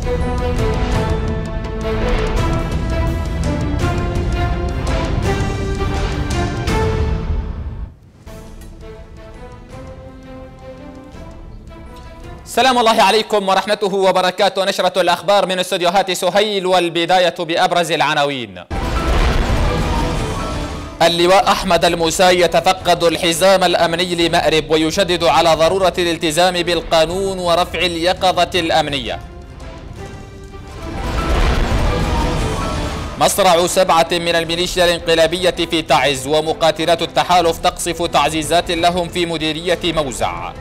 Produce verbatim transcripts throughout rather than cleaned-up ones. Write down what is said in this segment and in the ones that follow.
سلام الله عليكم ورحمته وبركاته. نشرة الأخبار من استديوهات سهيل، والبداية بأبرز العناوين. اللواء أحمد الموسى يتفقد الحزام الأمني لمأرب ويشدد على ضرورة الالتزام بالقانون ورفع اليقظة الأمنية. مصرع سبعة من الميليشيا الانقلابية في تعز ومقاتلات التحالف تقصف تعزيزات لهم في مديرية موزع.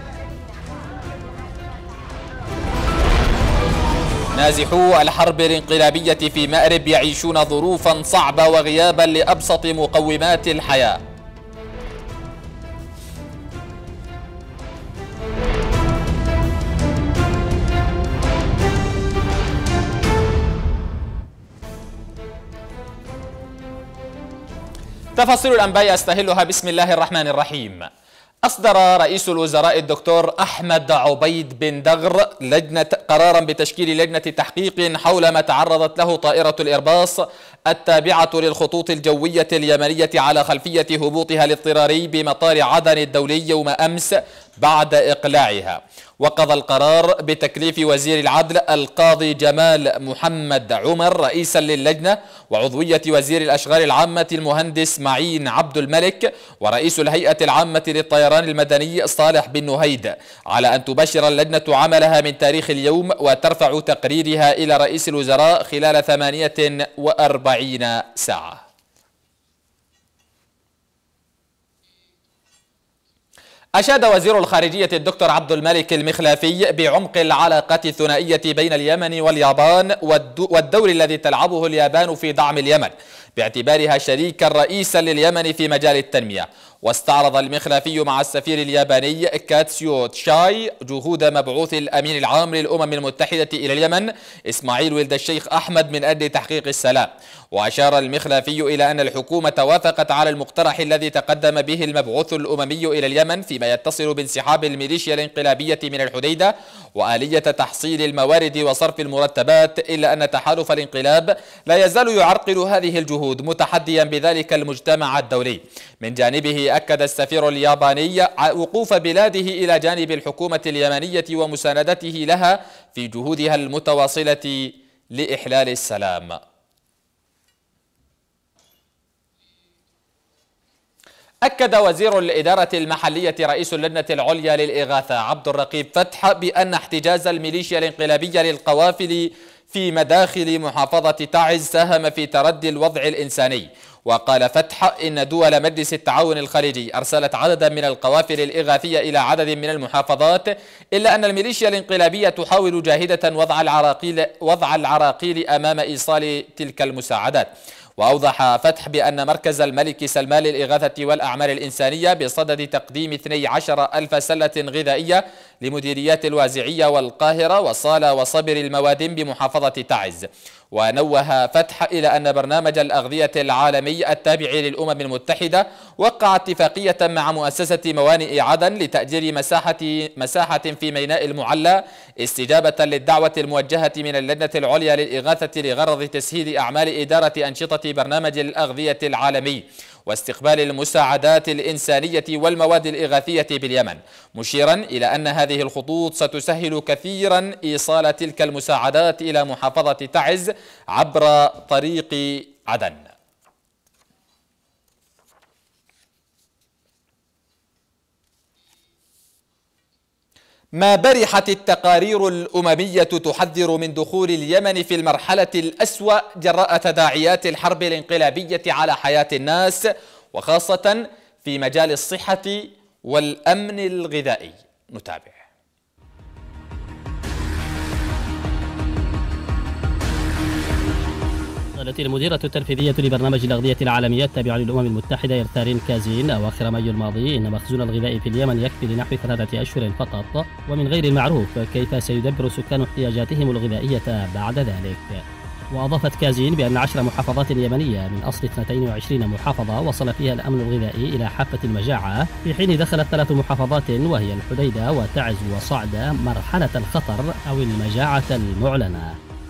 نازحو الحرب الانقلابية في مأرب يعيشون ظروفا صعبة وغيابا لأبسط مقومات الحياة. تفاصيل الأنباء أستهلها بسم الله الرحمن الرحيم. أصدر رئيس الوزراء الدكتور أحمد عبيد بن دغر لجنة قرارا بتشكيل لجنة تحقيق حول ما تعرضت له طائرة الإيرباص التابعة للخطوط الجوية اليمنية على خلفية هبوطها الاضطراري بمطار عدن الدولي يوم أمس بعد إقلاعها. وقضى القرار بتكليف وزير العدل القاضي جمال محمد عمر رئيسا للجنة، وعضوية وزير الأشغال العامة المهندس معين عبد الملك، ورئيس الهيئة العامة للطيران المدني صالح بن نهيد، على أن تبشر اللجنة عملها من تاريخ اليوم وترفع تقريرها إلى رئيس الوزراء خلال ثمانية وأربعين ساعة. أشاد وزير الخارجية الدكتور عبد الملك المخلافي بعمق العلاقة الثنائية بين اليمن واليابان والدور الذي تلعبه اليابان في دعم اليمن باعتبارها شريكا رئيسا لليمن في مجال التنمية. واستعرض المخلافي مع السفير الياباني كاتسيو تشاي جهود مبعوث الأمين العام للأمم المتحدة إلى اليمن إسماعيل ولد الشيخ أحمد من أجل تحقيق السلام. وأشار المخلافي إلى أن الحكومة وافقت على المقترح الذي تقدم به المبعوث الأممي إلى اليمن فيما يتصل بانسحاب الميليشيا الانقلابية من الحديدة وآلية تحصيل الموارد وصرف المرتبات، إلا أن تحالف الانقلاب لا يزال يعرقل هذه الجهود متحديا بذلك المجتمع الدولي. من جانبه أكد السفير الياباني وقوف بلاده إلى جانب الحكومة اليمنية ومساندته لها في جهودها المتواصلة لإحلال السلام. أكد وزير الإدارة المحلية رئيس اللجنة العليا للإغاثة عبد الرقيب فتح بأن احتجاز الميليشيا الانقلابية للقوافل في مداخل محافظة تعز ساهم في تردي الوضع الإنساني. وقال فتح إن دول مجلس التعاون الخليجي أرسلت عددا من القوافل الإغاثية إلى عدد من المحافظات، إلا أن الميليشيا الانقلابية تحاول جاهدة وضع العراقيل, وضع العراقيل أمام إيصال تلك المساعدات. وأوضح فتح بأن مركز الملك سلمان للإغاثة والأعمال الإنسانية بصدد تقديم اثنتي عشرة ألف سلة غذائية لمديريات الوازعية والقاهرة وصالة وصبر الموادم بمحافظة تعز. ونوه فتح إلى أن برنامج الأغذية العالمي التابع للأمم المتحدة وقع اتفاقية مع مؤسسة موانئ عدن لتأجير مساحة مساحة في ميناء المعلى استجابة للدعوة الموجهة من اللجنة العليا للإغاثة لغرض تسهيل أعمال إدارة أنشطة برنامج الأغذية العالمي واستقبال المساعدات الإنسانية والمواد الإغاثية باليمن، مشيرا إلى أن هذه الخطوط ستسهل كثيرا إيصال تلك المساعدات إلى محافظة تعز عبر طريق عدن. ما برحت التقارير الأممية تحذر من دخول اليمن في المرحلة الأسوأ جراء تداعيات الحرب الانقلابية على حياة الناس، وخاصة في مجال الصحة والأمن الغذائي. نتابع. قالت المديرة التنفيذية لبرنامج الأغذية العالمية التابع للأمم المتحدة إرتارين كازين أواخر مايو الماضي إن مخزون الغذاء في اليمن يكفي لنحو ثلاثة أشهر فقط، ومن غير المعروف كيف سيدبر سكان احتياجاتهم الغذائية بعد ذلك. وأضافت كازين بأن عشر محافظات يمنية من أصل اثنتين وعشرين محافظة وصل فيها الأمن الغذائي إلى حافة المجاعة، في حين دخلت ثلاث محافظات وهي الحديدة وتعز وصعدة مرحلة الخطر أو المجاعة المعلنة.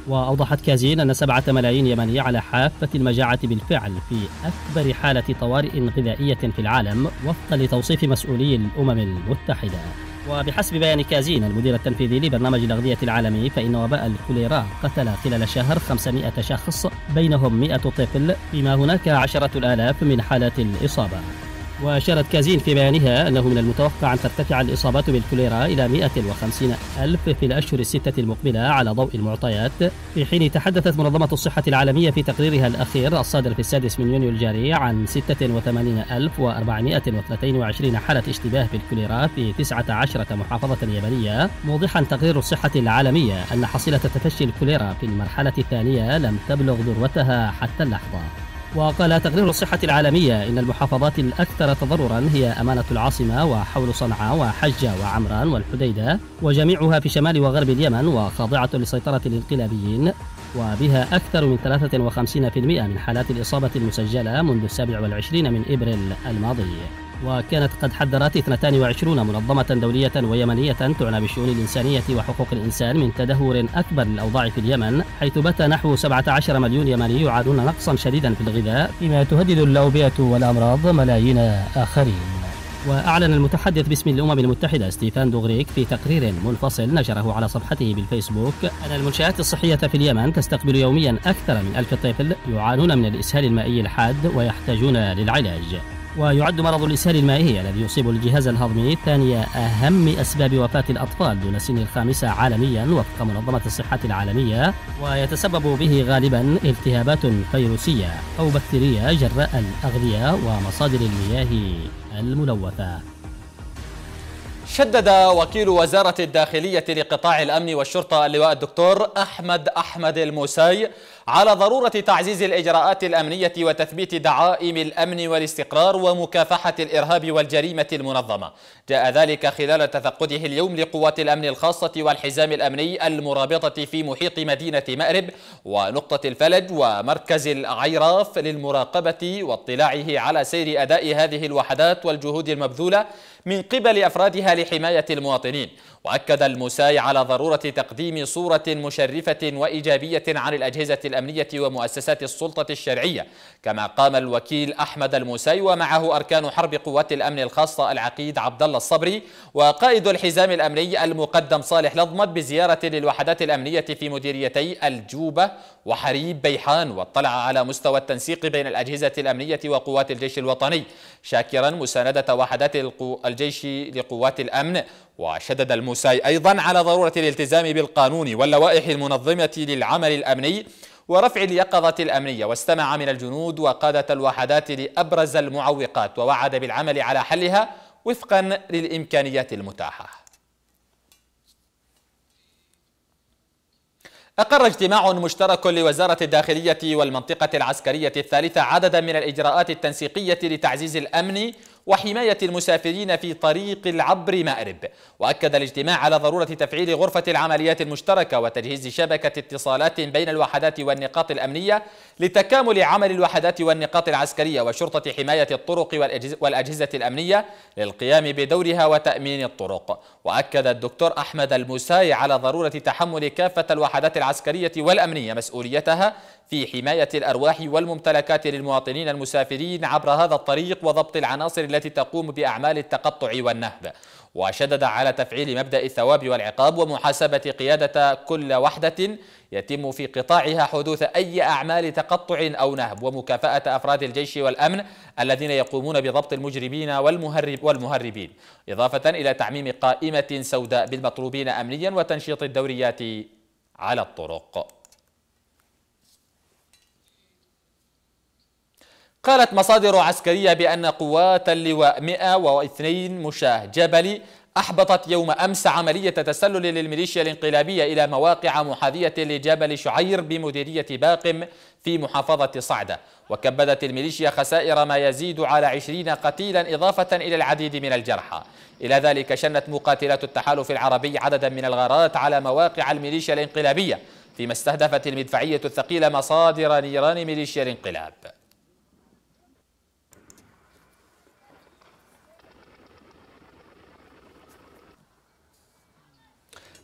وأوضحت كازين أن سبعة ملايين يمني على حافة المجاعة بالفعل في أكبر حالة طوارئ غذائية في العالم وفقا لتوصيف مسؤولي الأمم المتحدة. وبحسب بيان كازين المدير التنفيذي لبرنامج الأغذية العالمي، فإن وباء الكوليرا قتل خلال شهر خمسمائة شخص بينهم مائة طفل، فيما هناك عشرة الآلاف من حالات الإصابة. وأشارت كازين في بيانها أنه من المتوقع أن ترتفع الإصابات بالكوليرا إلى مائة وخمسين ألف في الأشهر الستة المقبلة على ضوء المعطيات، في حين تحدثت منظمة الصحة العالمية في تقريرها الأخير الصادر في السادس من يونيو الجاري عن ستة وثمانين ألف وأربعمائة واثنين وعشرين حالة اشتباه بالكوليرا في تسعة عشرة محافظة يابانية، موضحا تقرير الصحة العالمية أن حصيلة تفشي الكوليرا في المرحلة الثانية لم تبلغ ذروتها حتى اللحظة. وقال تقرير الصحة العالمية إن المحافظات الأكثر تضررا هي أمانة العاصمة وحول صنعاء وحجة وعمران والحديدة، وجميعها في شمال وغرب اليمن وخاضعة لسيطرة الانقلابيين، وبها أكثر من ثلاثة وخمسين بالمئة من حالات الإصابة المسجلة منذ السابع والعشرين من إبريل الماضي. وكانت قد حذرت اثنتين وعشرين منظمة دولية ويمنية تعنى بالشؤون الإنسانية وحقوق الإنسان من تدهور أكبر للأوضاع في اليمن، حيث بات نحو سبعة عشر مليون يمني يعانون نقصا شديدا في الغذاء، فيما تهدد الأوبئة والأمراض ملايين آخرين. وأعلن المتحدث باسم الأمم المتحدة ستيفان دوغريك في تقرير منفصل نشره على صفحته بالفيسبوك أن المنشآت الصحية في اليمن تستقبل يوميا أكثر من ألف طفل يعانون من الإسهال المائي الحاد ويحتاجون للعلاج. ويعد مرض الإسهال المائي الذي يصيب الجهاز الهضمي ثاني أهم أسباب وفاة الأطفال دون سن الخامسة عالميا وفق منظمة الصحة العالمية، ويتسبب به غالبا التهابات فيروسية أو بكتيرية جراء الأغذية ومصادر المياه الملوثة. شدد وكيل وزارة الداخلية لقطاع الأمن والشرطة اللواء الدكتور أحمد أحمد الموساي على ضرورة تعزيز الإجراءات الأمنية وتثبيت دعائم الأمن والاستقرار ومكافحة الإرهاب والجريمة المنظمة. جاء ذلك خلال تفقده اليوم لقوات الأمن الخاصة والحزام الأمني المرابطة في محيط مدينة مأرب ونقطة الفلج ومركز العيراف للمراقبة واطلاعه على سير أداء هذه الوحدات والجهود المبذولة من قبل أفرادها لحماية المواطنين. وأكد الموساي على ضرورة تقديم صورة مشرفة وإيجابية عن الأجهزة الأمنية ومؤسسات السلطة الشرعية. كما قام الوكيل أحمد الموساي ومعه أركان حرب قوات الأمن الخاصة العقيد عبد الله الصبري وقائد الحزام الأمني المقدم صالح لضمت بزيارة للوحدات الأمنية في مديريتي الجوبة وحريب بيحان، واطلع على مستوى التنسيق بين الأجهزة الأمنية وقوات الجيش الوطني، شاكرا مساندة وحدات الجيش لقوات الأمن. وشدد الموساي أيضا على ضرورة الالتزام بالقانون واللوائح المنظمة للعمل الأمني ورفع اليقظة الأمنية، واستمع من الجنود وقادة الوحدات لأبرز المعوقات ووعد بالعمل على حلها وفقا للإمكانيات المتاحة. أقر اجتماع مشترك لوزارة الداخلية والمنطقة العسكرية الثالثة عددا من الإجراءات التنسيقية لتعزيز الأمن وحماية المسافرين في طريق العبر مأرب. وأكد الاجتماع على ضرورة تفعيل غرفة العمليات المشتركة وتجهيز شبكة اتصالات بين الوحدات والنقاط الأمنية لتكامل عمل الوحدات والنقاط العسكرية وشرطة حماية الطرق والأجهزة الأمنية للقيام بدورها وتأمين الطرق. وأكد الدكتور أحمد الموساي على ضرورة تحمل كافة الوحدات العسكرية والأمنية مسؤوليتها في حماية الأرواح والممتلكات للمواطنين المسافرين عبر هذا الطريق وضبط العناصر التي تقوم بأعمال التقطع والنهب. وشدد على تفعيل مبدأ الثواب والعقاب ومحاسبة قيادة كل وحدة يتم في قطاعها حدوث أي أعمال تقطع أو نهب، ومكافأة أفراد الجيش والأمن الذين يقومون بضبط المجرمين والمهرب والمهربين، إضافة إلى تعميم قائمة سوداء بالمطلوبين أمنيا وتنشيط الدوريات على الطرق. قالت مصادر عسكرية بأن قوات اللواء مئة واثنين مشاة جبلي أحبطت يوم أمس عملية تسلل للميليشيا الانقلابية إلى مواقع محاذية لجبل شعير بمديرية باقم في محافظة صعدة. وكبدت الميليشيا خسائر ما يزيد على عشرين قتيلا إضافة إلى العديد من الجرحى. إلى ذلك شنت مقاتلات التحالف العربي عددا من الغارات على مواقع الميليشيا الانقلابية، فيما استهدفت المدفعية الثقيلة مصادر نيران ميليشيا الانقلاب.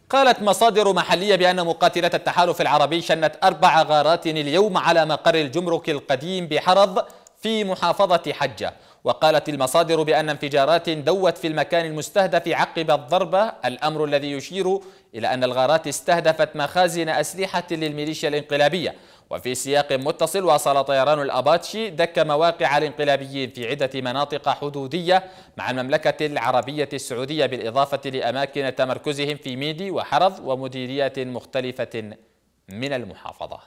قالت مصادر محلية بأن مقاتلة التحالف العربي شنت أربع غارات اليوم على مقر الجمرك القديم بحرض في محافظة حجة. وقالت المصادر بأن انفجارات دوت في المكان المستهدف عقب الضربة، الأمر الذي يشير إلى أن الغارات استهدفت مخازن أسلحة للميليشيا الانقلابية. وفي سياق متصل، واصل طيران الأباتشي دك مواقع الانقلابيين في عدة مناطق حدودية مع المملكة العربية السعودية، بالإضافة لأماكن تمركزهم في ميدي وحرض ومديريات مختلفة من المحافظة.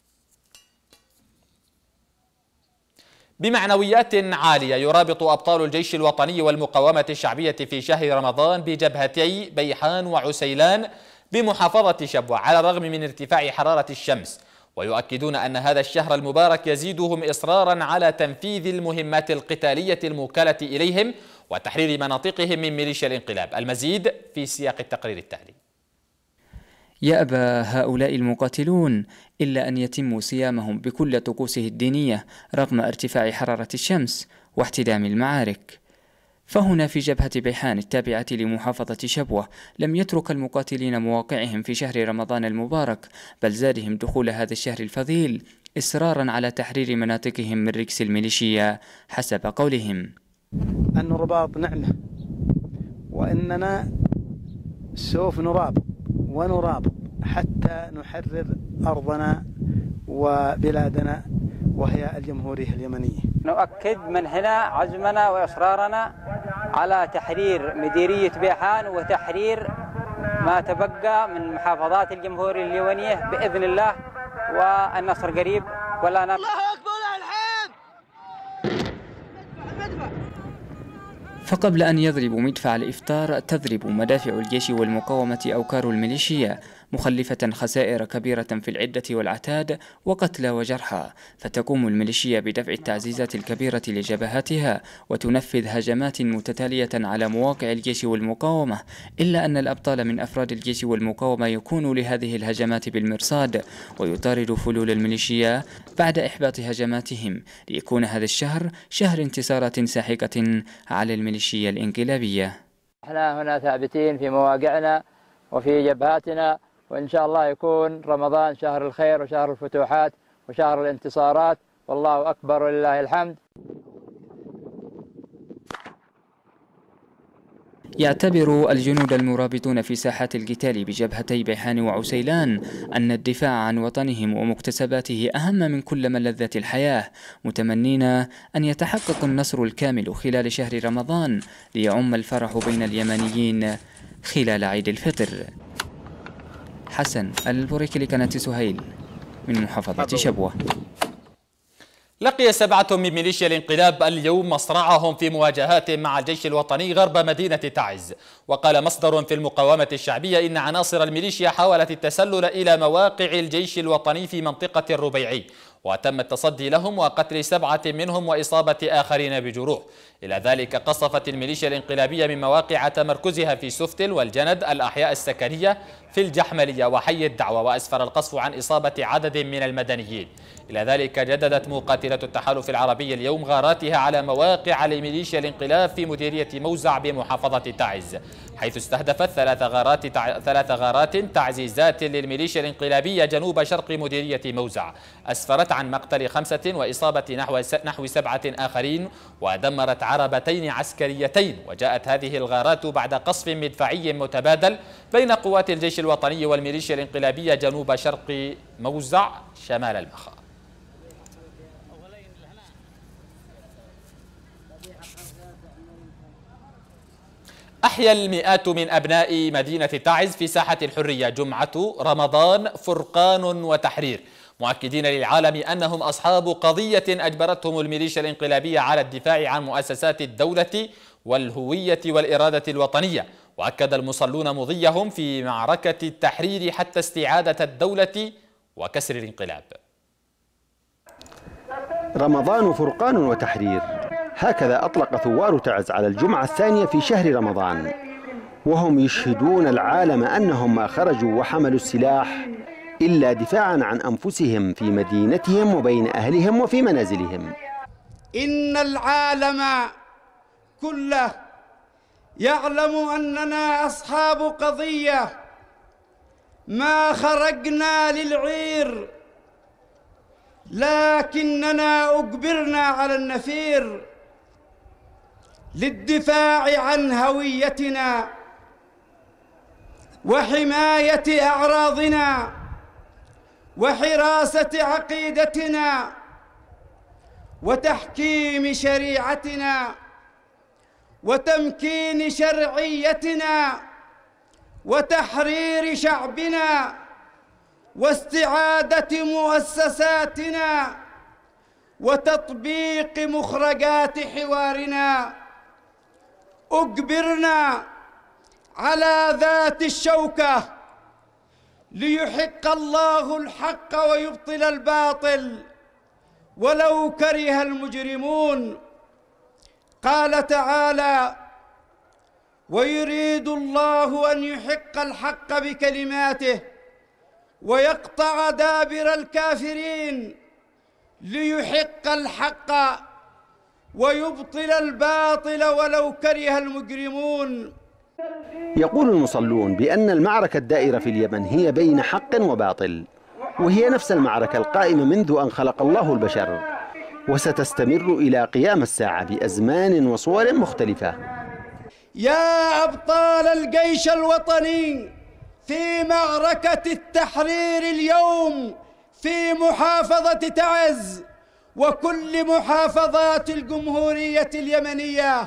بمعنويات عالية يرابط أبطال الجيش الوطني والمقاومة الشعبية في شهر رمضان بجبهتي بيحان وعسيلان بمحافظة شبوة على الرغم من ارتفاع حرارة الشمس، ويؤكدون أن هذا الشهر المبارك يزيدهم إصرارا على تنفيذ المهمات القتالية الموكلة إليهم وتحرير مناطقهم من ميليشيا الانقلاب. المزيد في سياق التقرير التالي. يأبى هؤلاء المقاتلون إلا أن يتموا صيامهم بكل طقوسه الدينية رغم ارتفاع حرارة الشمس واحتدام المعارك. فهنا في جبهة بيحان التابعة لمحافظة شبوة لم يترك المقاتلين مواقعهم في شهر رمضان المبارك، بل زادهم دخول هذا الشهر الفضيل إصرارا على تحرير مناطقهم من ركس الميليشيا حسب قولهم. أن الرباط نعمة، وإننا سوف نرابط ونرابط حتى نحرر أرضنا وبلادنا وهي الجمهورية اليمنية. نؤكد من هنا عزمنا وإصرارنا على تحرير مديرية بيحان وتحرير ما تبقى من محافظات الجمهورية اليمنية بإذن الله، والنصر قريب ولا نقص. الله أكبر الحمد. فقبل أن يضربوا مدفع الإفطار تضرب مدافع الجيش والمقاومة أوكار الميليشيا، مخلفة خسائر كبيرة في العدة والعتاد وقتلى وجرحى. فتقوم الميليشيا بدفع التعزيزات الكبيرة لجبهاتها وتنفذ هجمات متتالية على مواقع الجيش والمقاومة، إلا أن الأبطال من أفراد الجيش والمقاومة يكونوا لهذه الهجمات بالمرصاد ويطاردوا فلول الميليشيا بعد إحباط هجماتهم، ليكون هذا الشهر شهر انتصارات ساحقة على الميليشيا الانقلابية. احنا هنا ثابتين في مواقعنا وفي جبهاتنا، وإن شاء الله يكون رمضان شهر الخير وشهر الفتوحات وشهر الانتصارات، والله أكبر ولله الحمد. يعتبر الجنود المرابطون في ساحات القتال بجبهتي بيحان وعسيلان أن الدفاع عن وطنهم ومكتسباته أهم من كل ملذات الحياة، متمنين أن يتحقق النصر الكامل خلال شهر رمضان ليعم الفرح بين اليمنيين خلال عيد الفطر. حسن البوريكي لقناة سهيل من محافظة شبوة. لقي سبعة من ميليشيا الانقلاب اليوم مصرعهم في مواجهات مع الجيش الوطني غرب مدينة تعز. وقال مصدر في المقاومة الشعبية إن عناصر الميليشيا حاولت التسلل إلى مواقع الجيش الوطني في منطقة الربيعي، وتم التصدي لهم وقتل سبعة منهم وإصابة آخرين بجروح. إلى ذلك قصفت الميليشيا الانقلابية من مواقع تمركزها في سفتل والجند الأحياء السكنية في الجحملية وحي الدعوة، وأسفر القصف عن إصابة عدد من المدنيين. إلى ذلك جددت مقاتلة التحالف العربي اليوم غاراتها على مواقع لميليشيا الانقلاب في مديرية موزع بمحافظة تعز، حيث استهدفت ثلاث غارات تع... ثلاث غارات تعزيزات للميليشيا الانقلابية جنوب شرق مديرية موزع، أسفرت عن مقتل خمسة وإصابة نحو س... نحو سبعة آخرين، ودمرت عربتين عسكريتين. وجاءت هذه الغارات بعد قصف مدفعي متبادل بين قوات الجيش الوطني والميليشيا الانقلابية جنوب شرق موزع شمال المخا. أحيا المئات من أبناء مدينة تعز في ساحة الحرية جمعة رمضان فرقان وتحرير، مؤكدين للعالم أنهم أصحاب قضية أجبرتهم الميليشيا الانقلابية على الدفاع عن مؤسسات الدولة والهوية والإرادة الوطنية. وأكد المصلون مضيهم في معركة التحرير حتى استعادة الدولة وكسر الانقلاب. رمضان فرقان وتحرير، هكذا أطلق ثوار تعز على الجمعة الثانية في شهر رمضان، وهم يشهدون العالم أنهم ما خرجوا وحملوا السلاح إلا دفاعا عن أنفسهم في مدينتهم وبين أهلهم وفي منازلهم. إن العالم كله يعلم أننا أصحاب قضية ما خرجنا للعير، لكننا أجبرنا على النفير للدفاع عن هويتنا وحماية أعراضنا وحراسة عقيدتنا وتحكيم شريعتنا وتمكين شرعيتنا وتحرير شعبنا واستعادة مؤسساتنا وتطبيق مخرجات حوارنا. أجبرنا على ذات الشوكة ليحق الله الحق ويبطل الباطل ولو كره المجرمون. قال تعالى: ويريد الله أن يحق الحق بكلماته ويقطع دابر الكافرين ليحق الحق ويبطل الباطل ولو كره المجرمون. يقول المصلون بأن المعركة الدائرة في اليمن هي بين حق وباطل، وهي نفس المعركة القائمة منذ أن خلق الله البشر، وستستمر إلى قيام الساعة بأزمان وصور مختلفة. يا أبطال الجيش الوطني في معركة التحرير اليوم في محافظة تعز وكل محافظات الجمهورية اليمنية،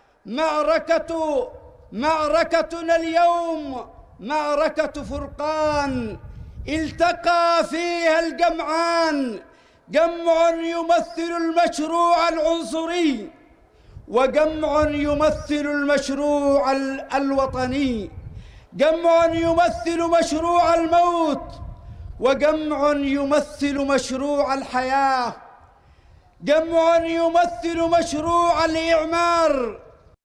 معركة معركتنا اليوم معركة فرقان التقى فيها الجمعان، جمع يمثل المشروع العنصري وجمع يمثل المشروع الوطني، جمع يمثل مشروع الموت وجمع يمثل مشروع الحياة، جمع يمثل مشروع الإعمار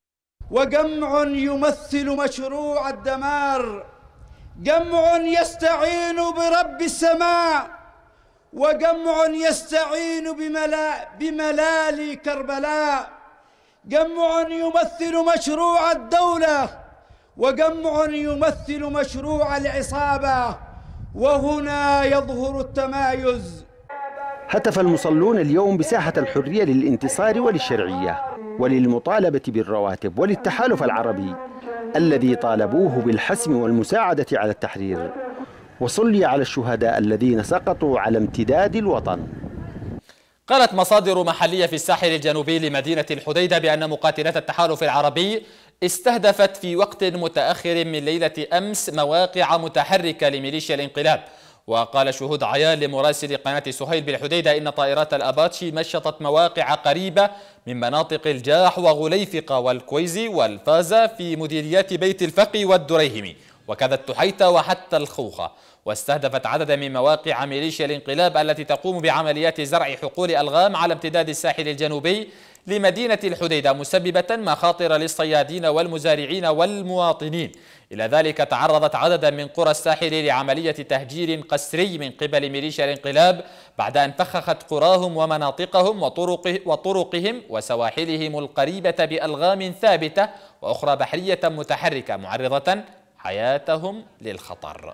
وجمع يمثل مشروع الدمار، جمع يستعين برب السماء وجمع يستعين بملا بملالي كربلاء، جمع يمثل مشروع الدولة وجمع يمثل مشروع العصابة، وهنا يظهر التمايز. هتف المصلون اليوم بساحة الحرية للانتصار وللشرعية وللمطالبة بالرواتب وللتحالف العربي الذي طالبوه بالحسم والمساعدة على التحرير، وصلي على الشهداء الذين سقطوا على امتداد الوطن. قالت مصادر محلية في الساحل الجنوبي لمدينة الحديدة بأن مقاتلات التحالف العربي استهدفت في وقت متأخر من ليلة أمس مواقع متحركة لميليشيا الانقلاب. وقال شهود عيان لمراسل قناة سهيل بالحديدة إن طائرات الأباتشي مشطت مواقع قريبة من مناطق الجاح وغليفقة والكويزي والفازة في مديريات بيت الفقي والدريهمي وكذا التحيتة وحتى الخوخة، واستهدفت عددا من مواقع ميليشيا الانقلاب التي تقوم بعمليات زرع حقول ألغام على امتداد الساحل الجنوبي لمدينة الحديدة، مسببة مخاطر للصيادين والمزارعين والمواطنين. إلى ذلك تعرضت عددا من قرى الساحل لعملية تهجير قسري من قبل ميليشيا الانقلاب بعد أن فخخت قراهم ومناطقهم وطرق وطرقهم وسواحلهم القريبة بألغام ثابتة وأخرى بحرية متحركة معرضة حياتهم للخطر.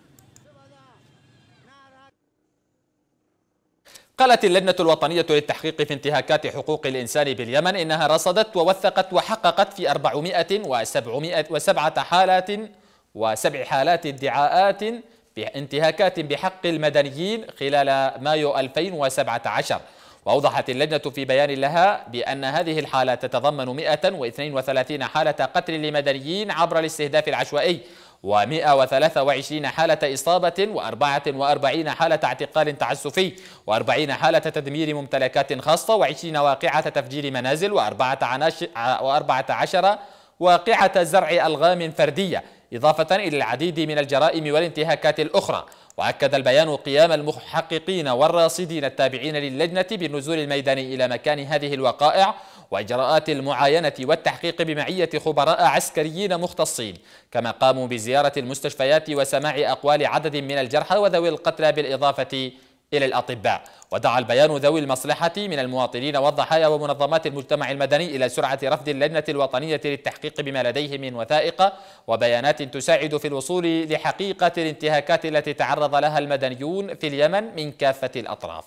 قالت اللجنة الوطنية للتحقيق في انتهاكات حقوق الإنسان باليمن إنها رصدت ووثقت وحققت في أربعمائة وسبعة حالات وسبع حالات ادعاءات بانتهاكات بحق المدنيين خلال مايو ألفين وسبعة عشر. وأوضحت اللجنة في بيان لها بأن هذه الحالات تتضمن مئة واثنين وثلاثين حالة قتل لمدنيين عبر الاستهداف العشوائي ومئة وثلاثة وعشرين حالة إصابة وأربعة وأربعين حالة اعتقال تعسفي وأربعين حالة تدمير ممتلكات خاصة وعشرين واقعة تفجير منازل وأربعة عشر واقعة زرع ألغام فردية، إضافة إلى العديد من الجرائم والانتهاكات الأخرى. وأكد البيان قيام المحققين والراصدين التابعين للجنة بالنزول الميداني إلى مكان هذه الوقائع وإجراءات المعاينة والتحقيق بمعية خبراء عسكريين مختصين، كما قاموا بزيارة المستشفيات وسماع أقوال عدد من الجرحى وذوي القتلى بالإضافة إلى الأطباء. ودعا البيان ذوي المصلحة من المواطنين والضحايا ومنظمات المجتمع المدني إلى سرعة رفض اللجنة الوطنية للتحقيق بما لديه من وثائق وبيانات تساعد في الوصول لحقيقة الانتهاكات التي تعرض لها المدنيون في اليمن من كافة الأطراف.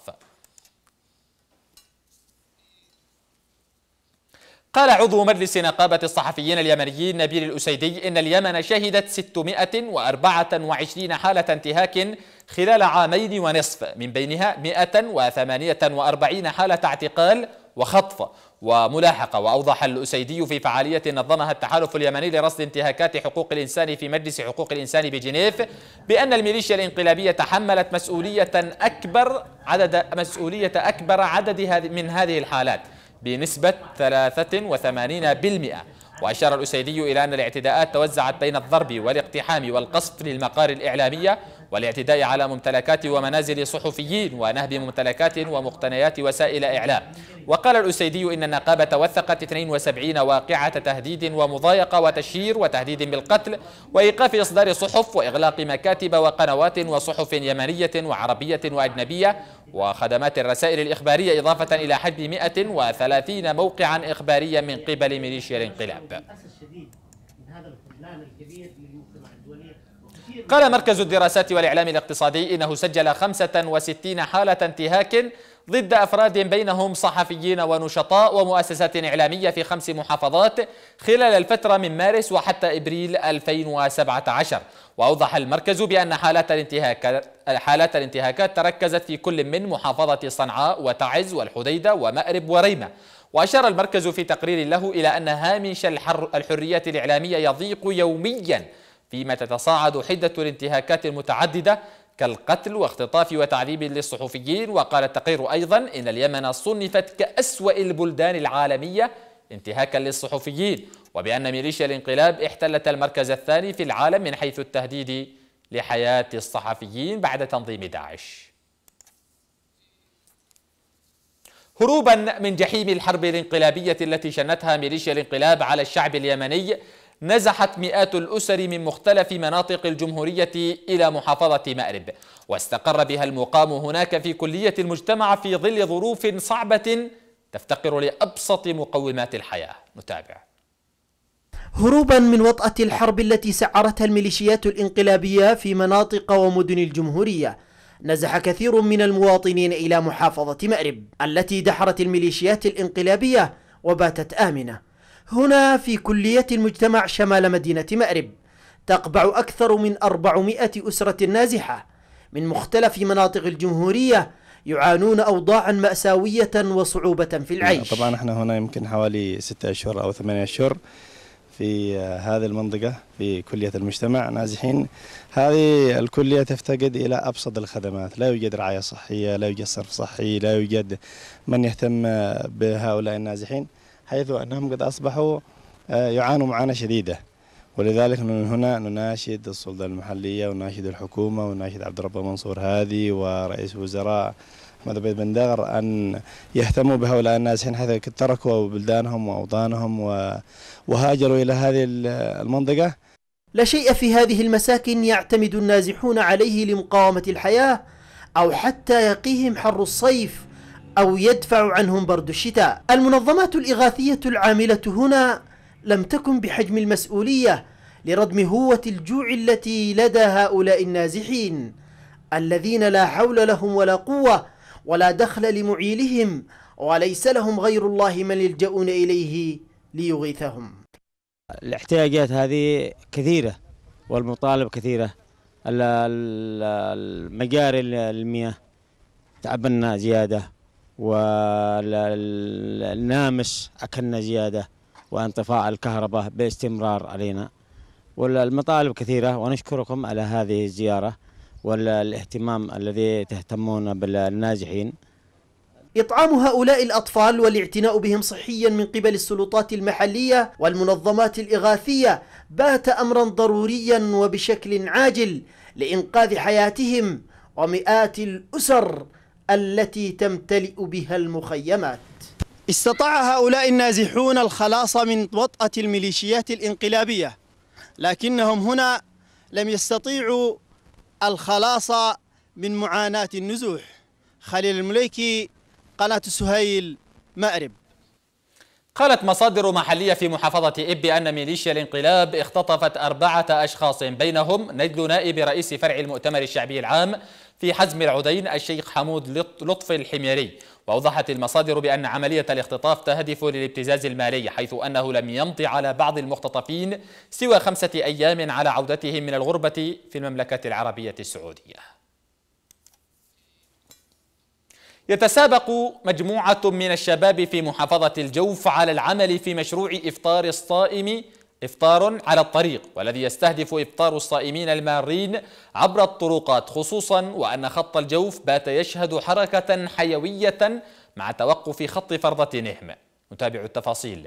قال عضو مجلس نقابة الصحفيين اليمنيين نبيل الأسيدي إن اليمن شهدت ستمائة وأربعة وعشرين حالة انتهاك خلال عامين ونصف، من بينها مائة وثمانية وأربعين حالة اعتقال وخطف وملاحقة. وأوضح الأسيدي في فعالية نظمها التحالف اليمني لرصد انتهاكات حقوق الإنسان في مجلس حقوق الإنسان بجنيف بأن الميليشيا الانقلابية تحملت مسؤولية أكبر عدد مسؤولية أكبر عدد من هذه الحالات بنسبة ثلاثة وثمانين بالمئة. وأشار الأسيدي إلى أن الاعتداءات توزعت بين الضرب والاقتحام والقصف للمقار الإعلامية والاعتداء على ممتلكات ومنازل صحفيين ونهب ممتلكات ومقتنيات وسائل إعلام. وقال الأسيدي إن النقابة وثقت اثنين وسبعين واقعة تهديد ومضايقة وتشهير وتهديد بالقتل وإيقاف إصدار صحف وإغلاق مكاتب وقنوات وصحف يمنية وعربية وأجنبية وخدمات الرسائل الإخبارية، إضافة إلى حجب مائة وثلاثين موقعا إخباريا من قبل ميليشيا الانقلاب. قال مركز الدراسات والإعلام الاقتصادي إنه سجل خمسة وستين حالة انتهاك ضد أفراد بينهم صحفيين ونشطاء ومؤسسات إعلامية في خمس محافظات خلال الفترة من مارس وحتى إبريل ألفين وسبعة عشر. وأوضح المركز بأن حالات الانتهاكات حالات الانتهاكات تركزت في كل من محافظة صنعاء وتعز والحديدة ومأرب وريمة. وأشار المركز في تقرير له إلى أن هامش الحريات الإعلامية يضيق يوميا، فيما تتصاعد حدة الانتهاكات المتعددة كالقتل واختطاف وتعذيب للصحفيين. وقال التقرير أيضا إن اليمن صنفت كأسوأ البلدان العالمية انتهاكا للصحفيين، وبأن ميليشيا الانقلاب احتلت المركز الثاني في العالم من حيث التهديد لحياة الصحفيين بعد تنظيم داعش. هروبا من جحيم الحرب الانقلابية التي شنتها ميليشيا الانقلاب على الشعب اليمني، نزحت مئات الأسر من مختلف مناطق الجمهورية إلى محافظة مأرب، واستقر بها المقام هناك في كلية المجتمع في ظل ظروف صعبة تفتقر لأبسط مقومات الحياة. نتابع. هروبا من وطأة الحرب التي سعرتها الميليشيات الانقلابية في مناطق ومدن الجمهورية، نزح كثير من المواطنين إلى محافظة مأرب التي دحرت الميليشيات الانقلابية وباتت آمنة. هنا في كلية المجتمع شمال مدينة مأرب تقبع أكثر من أربعمائة أسرة نازحة من مختلف مناطق الجمهورية يعانون أوضاعا مأساوية وصعوبة في العيش. طبعا احنا هنا يمكن حوالي ستة أشهر أو ثمانية أشهر في هذه المنطقة في كلية المجتمع نازحين. هذه الكلية تفتقد إلى أبسط الخدمات، لا يوجد رعاية صحية، لا يوجد صرف صحي، لا يوجد من يهتم بهؤلاء النازحين، حيث أنهم قد أصبحوا يعانوا معاناة شديدة. ولذلك من هنا نناشد السلطة المحلية ونناشد الحكومة ونناشد عبد الرب منصور هادي ورئيس الوزراء أحمد عبيد بن دغر أن يهتموا بهؤلاء النازحين، حيث تركوا بلدانهم وأوطانهم وهاجروا إلى هذه المنطقة. لا شيء في هذه المساكن يعتمد النازحون عليه لمقاومة الحياة أو حتى يقيهم حر الصيف أو يدفع عنهم برد الشتاء. المنظمات الإغاثية العاملة هنا لم تكن بحجم المسؤولية لردم هوة الجوع التي لدى هؤلاء النازحين الذين لا حول لهم ولا قوة ولا دخل لمعيلهم وليس لهم غير الله من يلجؤون إليه ليغيثهم. الاحتياجات هذه كثيرة والمطالب كثيرة. المجاري المياه تعبنا زيادة، والنامس أكلنا زيادة، وانطفاء الكهرباء باستمرار علينا، والمطالب كثيرة. ونشكركم على هذه الزيارة والاهتمام الذي تهتمون بالنازحين. إطعام هؤلاء الأطفال والاعتناء بهم صحيا من قبل السلطات المحلية والمنظمات الإغاثية بات أمرا ضروريا وبشكل عاجل لإنقاذ حياتهم ومئات الأسر التي تمتلئ بها المخيمات. استطاع هؤلاء النازحون الخلاص من وطأة الميليشيات الانقلابية، لكنهم هنا لم يستطيعوا الخلاص من معاناة النزوح. خليل المليكي، قناة سهيل، مأرب. قالت مصادر محلية في محافظة إب أن ميليشيا الانقلاب اختطفت أربعة أشخاص بينهم نجل نائب رئيس فرع المؤتمر الشعبي العام في حزم العدين الشيخ حمود لطفي الحميري. وأوضحت المصادر بأن عملية الاختطاف تهدف للابتزاز المالي، حيث أنه لم يمض على بعض المختطفين سوى خمسة أيام على عودتهم من الغربة في المملكة العربية السعودية. يتسابق مجموعة من الشباب في محافظة الجوف على العمل في مشروع إفطار الصائم إفطار على الطريق، والذي يستهدف إفطار الصائمين المارين عبر الطرقات، خصوصا وأن خط الجوف بات يشهد حركة حيوية مع توقف خط فرضة نهم. نتابع التفاصيل.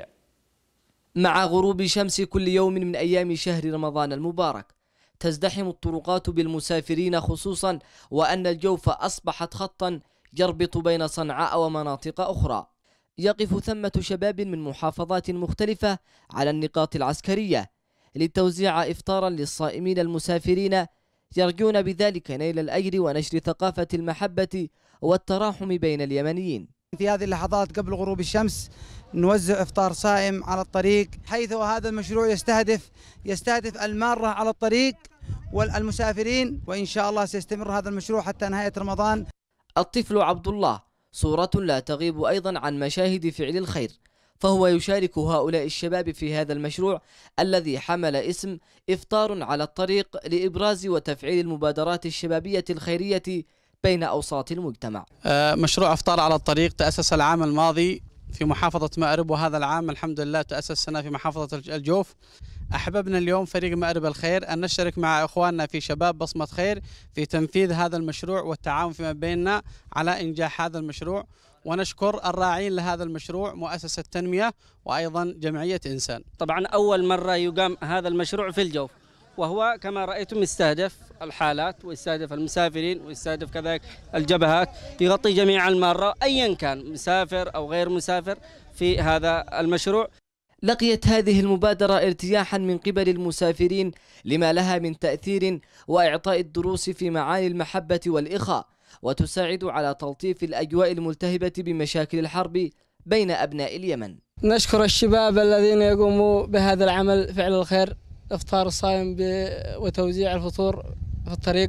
مع غروب شمس كل يوم من أيام شهر رمضان المبارك تزدحم الطرقات بالمسافرين، خصوصا وأن الجوف أصبحت خطا يربط بين صنعاء ومناطق أخرى. يقف ثمة شباب من محافظات مختلفة على النقاط العسكرية لتوزيع إفطارا للصائمين المسافرين، يرجون بذلك نيل الأجر ونشر ثقافة المحبة والتراحم بين اليمنيين. في هذه اللحظات قبل غروب الشمس نوزع إفطار صائم على الطريق، حيث هذا المشروع يستهدف يستهدف المارة على الطريق والمسافرين، وإن شاء الله سيستمر هذا المشروع حتى نهاية رمضان. الطفل عبد الله صورة لا تغيب أيضا عن مشاهد فعل الخير، فهو يشارك هؤلاء الشباب في هذا المشروع الذي حمل اسم إفطار على الطريق لإبراز وتفعيل المبادرات الشبابية الخيرية بين أوساط المجتمع. مشروع إفطار على الطريق تأسس العام الماضي في محافظة مأرب، وهذا العام الحمد لله تأسسنا في محافظة الجوف. أحببنا اليوم فريق مأرب الخير أن نشترك مع إخواننا في شباب بصمة خير في تنفيذ هذا المشروع والتعاون فيما بيننا على إنجاح هذا المشروع، ونشكر الراعين لهذا المشروع مؤسسة تنمية وأيضا جمعية إنسان. طبعا أول مرة يقام هذا المشروع في الجوف، وهو كما رأيتم يستهدف الحالات ويستهدف المسافرين ويستهدف كذلك الجبهات، يغطي جميع المارة أيا كان مسافر أو غير مسافر في هذا المشروع. لقيت هذه المبادرة ارتياحا من قبل المسافرين لما لها من تأثير وإعطاء الدروس في معاني المحبة والإخاء، وتساعد على تلطيف الأجواء الملتهبة بمشاكل الحرب بين أبناء اليمن. نشكر الشباب الذين يقوموا بهذا العمل فعل الخير، إفطار الصائم وتوزيع الفطور في الطريق،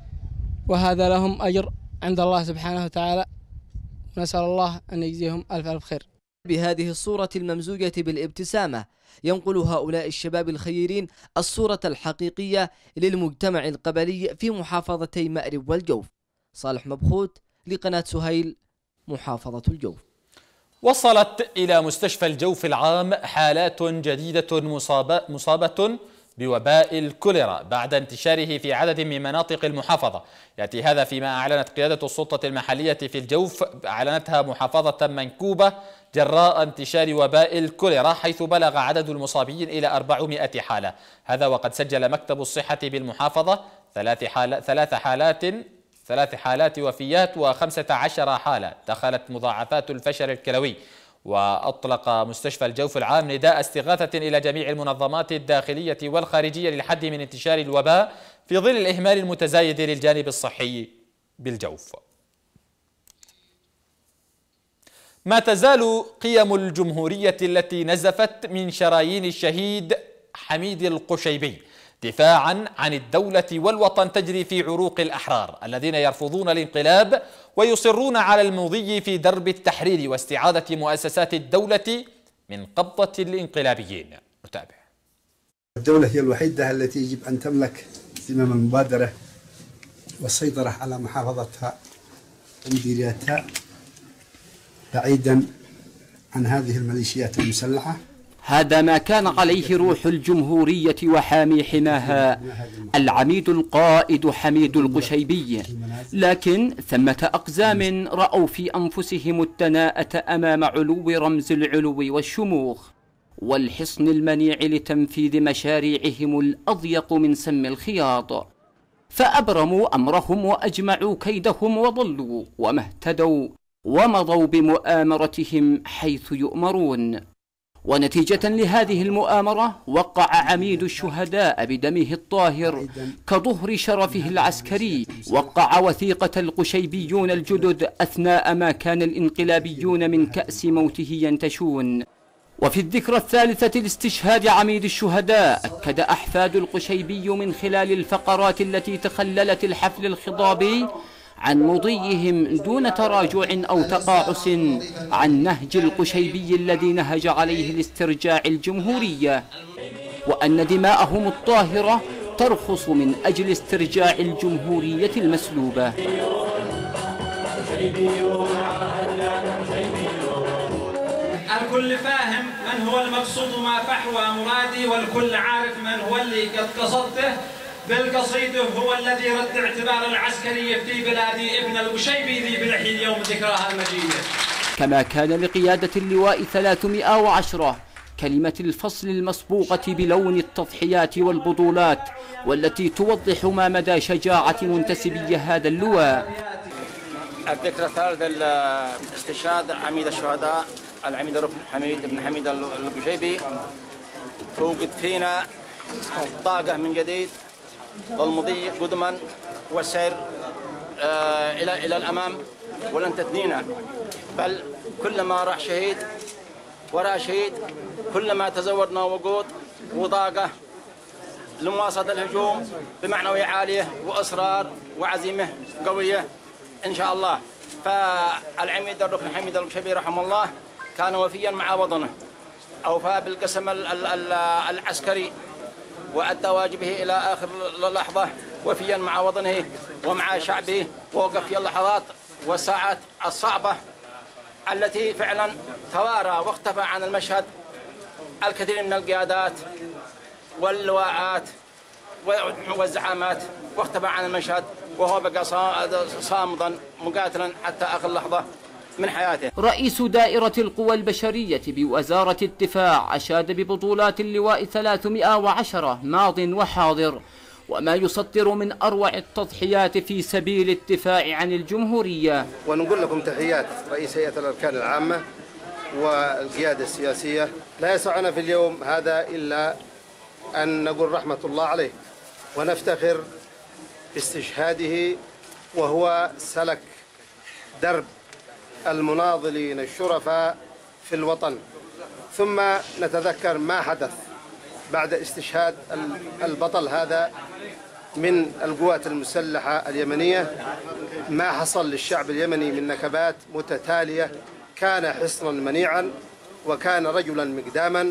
وهذا لهم أجر عند الله سبحانه وتعالى، ونسأل الله أن يجزيهم ألف ألف خير. بهذه الصورة الممزوجة بالابتسامة ينقل هؤلاء الشباب الخيرين الصورة الحقيقية للمجتمع القبلي في محافظتي مأرب والجوف. صالح مبخوت لقناة سهيل، محافظة الجوف. وصلت إلى مستشفى الجوف العام حالات جديدة مصابة, مصابة بوباء الكوليرا بعد انتشاره في عدد من مناطق المحافظة. يأتي هذا فيما أعلنت قيادة السلطة المحلية في الجوف، أعلنتها محافظة منكوبة جراء انتشار وباء الكوليرا، حيث بلغ عدد المصابين إلى أربعمائة حالة. هذا وقد سجل مكتب الصحة بالمحافظة ثلاث حالات ثلاث حالات ثلاث حالات وفيات وخمسة عشر حالة دخلت مضاعفات الفشل الكلوي. وأطلق مستشفى الجوف العام نداء استغاثة إلى جميع المنظمات الداخلية والخارجية للحد من انتشار الوباء في ظل الإهمال المتزايد للجانب الصحي بالجوف. ما تزال قيم الجمهورية التي نزفت من شرايين الشهيد حميد القشيبي دفاعا عن الدولة والوطن تجري في عروق الأحرار الذين يرفضون الانقلاب ويصرون على المضي في درب التحرير واستعادة مؤسسات الدولة من قبضة الانقلابيين. نتابع. الدولة هي الوحيدة التي يجب أن تملك زمام المبادرة والسيطرة على محافظتها ومديرياتها بعيدا عن هذه الميليشيات المسلحة. هذا ما كان عليه روح الجمهورية وحامي حماها العميد القائد حميد القشيبي، لكن ثمة أقزام رأوا في أنفسهم التناءة أمام علو رمز العلو والشموخ والحصن المنيع لتنفيذ مشاريعهم الأضيق من سم الخياط، فأبرموا أمرهم وأجمعوا كيدهم وضلوا وما اهتدوا ومضوا بمؤامرتهم حيث يؤمرون. ونتيجة لهذه المؤامرة وقع عميد الشهداء بدمه الطاهر كظهر شرفه العسكري، وقع وثيقة القشيبيون الجدد أثناء ما كان الانقلابيون من كأس موته ينتشون. وفي الذكرى الثالثة لاستشهاد عميد الشهداء أكد أحفاد القشيبي من خلال الفقرات التي تخللت الحفل الخضابي عن مضيهم دون تراجع أو تقاعس عن نهج القشيبي الذي نهج عليه لاسترجاع الجمهورية، وأن دماءهم الطاهرة ترخص من أجل استرجاع الجمهورية المسلوبة. الكل فاهم من هو المقصود وما فحوى مرادي، والكل عارف من هو اللي قد قصدته بالقصيدة، هو الذي رد اعتبار العسكري في بلادي ابن القشيبي ذي بلحي اليوم ذكراها المجيدة. كما كان لقيادة اللواء ثلاثمائة وعشرة كلمة الفصل المسبوقة بلون التضحيات والبطولات، والتي توضح ما مدى شجاعة منتسبي هذا اللواء. الذكرى الثالثة لاستشهاد عميد الشهداء العميد ركن حميد بن حميد القشيبي، توجد فينا الطاقة من جديد والمضي قدما والسير آه إلى إلى الأمام، ولن تثنينا، بل كلما راح شهيد وراء شهيد كلما تزودنا وقود وطاقة لمواصلة الهجوم بمعنوية عالية وإصرار وعزيمة قوية إن شاء الله. فالعميد الركن حميد القشيبي رحمه الله كان وفيا مع وطنه، أوفى بالقسم العسكري وأدى واجبه إلى آخر لحظة وفيا مع وطنه ومع شعبه، ووقف في اللحظات والساعات الصعبة التي فعلا توارى واختفى عن المشهد الكثير من القيادات واللواءات والزعامات، واختفى عن المشهد وهو بقى صامدا مقاتلا حتى آخر لحظة من حياته. رئيس دائرة القوى البشرية بوزارة الدفاع أشاد ببطولات اللواء ثلاثمائة وعشرة ماض وحاضر، وما يسطر من أروع التضحيات في سبيل الدفاع عن الجمهورية. ونقول لكم تحيات رئيس هيئة الأركان العامة والقيادة السياسية. لا يسعنا في اليوم هذا إلا أن نقول رحمة الله عليه ونفتخر باستشهاده، وهو سلك درب المناضلين الشرفاء في الوطن. ثم نتذكر ما حدث بعد استشهاد البطل هذا من القوات المسلحة اليمنية، ما حصل للشعب اليمني من نكبات متتالية. كان حصنا منيعا وكان رجلا مقداما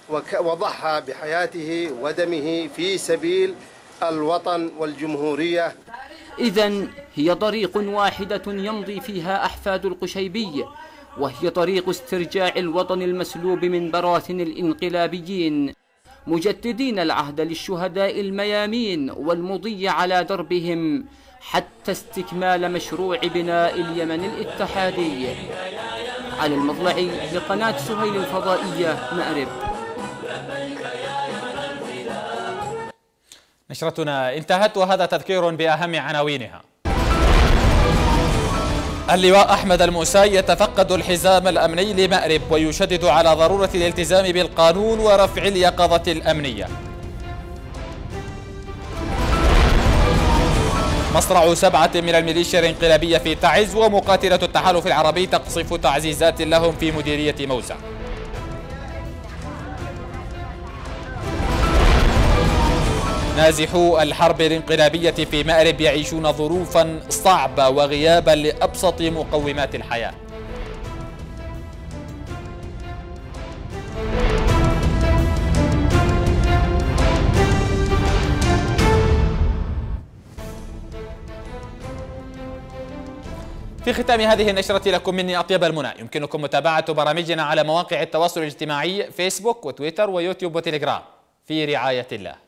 وضحى بحياته ودمه في سبيل الوطن والجمهورية. إذن هي طريق واحدة يمضي فيها أحفاد القشيبي، وهي طريق استرجاع الوطن المسلوب من براثن الانقلابيين، مجددين العهد للشهداء الميامين والمضي على دربهم حتى استكمال مشروع بناء اليمن الاتحادي. على المضلعي لقناة سهيل الفضائية مأرب. نشرتنا انتهت، وهذا تذكير بأهم عناوينها. اللواء أحمد الموسى يتفقد الحزام الأمني لمأرب ويشدد على ضرورة الالتزام بالقانون ورفع اليقظة الأمنية. مصرع سبعة من الميليشيا الانقلابية في تعز، ومقاتلة التحالف العربي تقصف تعزيزات لهم في مديرية موزع. نازحو الحرب الانقلابية في مأرب يعيشون ظروفا صعبة وغيابا لأبسط مقومات الحياة. في ختام هذه النشرة لكم مني أطيب المنى. يمكنكم متابعة برامجنا على مواقع التواصل الاجتماعي فيسبوك وتويتر ويوتيوب وتليجرام. في رعاية الله.